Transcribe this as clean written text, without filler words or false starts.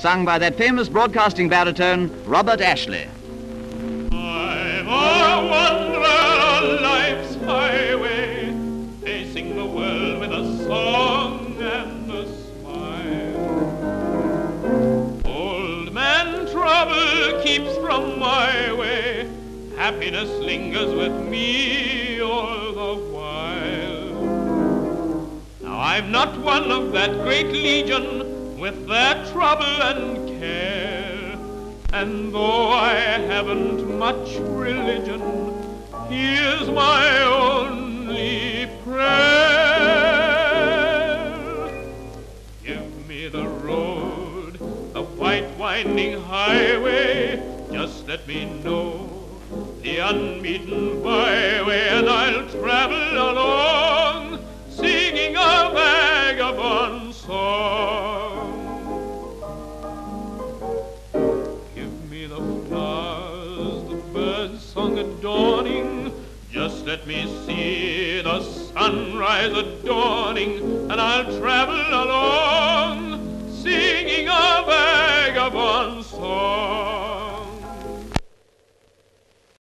sung by that famous broadcasting baritone, Robert Ashley. I'm a wanderer on life's highway, facing the world with a song and a smile. Old man trouble keeps from my way, happiness lingers with me all the while. Now I'm not one of that great legion with their trouble and care, and though I haven't much religion, here's my only prayer. Give me the road, the white winding highway, just let me know the unbeaten byway, and I'll travel along, singing a vagabond song. Give me the flowers, the birds' song adorning, just let me see the sunrise adorning, and I'll travel along, singing a vagabond song.